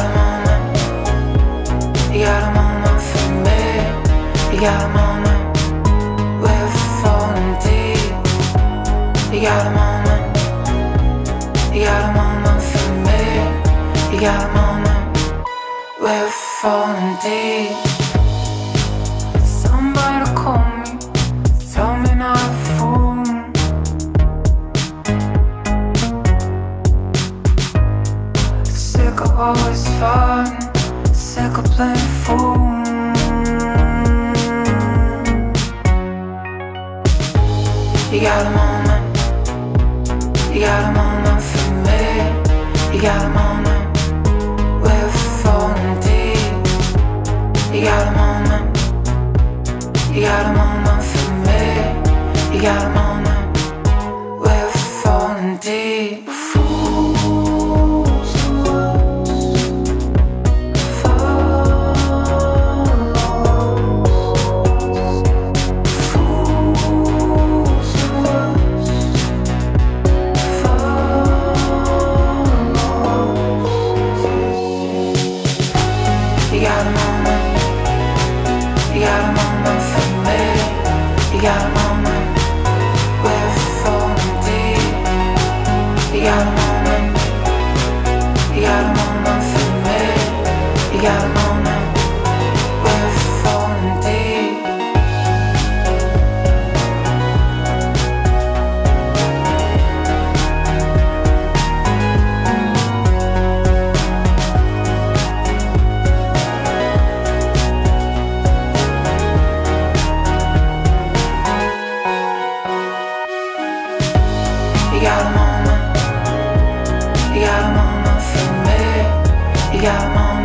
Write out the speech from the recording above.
a moment. You got a moment for me. You got a moment. We're falling deep. You got a moment. You got a moment for me. You got a moment. We're falling deep. Somebody call me, tell me not a fool. Sick of always fun, sick of playing fool. You got a moment. You got a moment for me. You got a moment. We're falling deep. You got a moment. You got a moment for me. You got a moment. We're falling deep. Fools to us, follows. Fools to us, follows. You got a moment. You got a moment for me. You got a moment. We're falling deep. You got a moment. You got a moment for me. You got a moment. We're falling deep. You got a moment. You got a moment for me. You got a moment.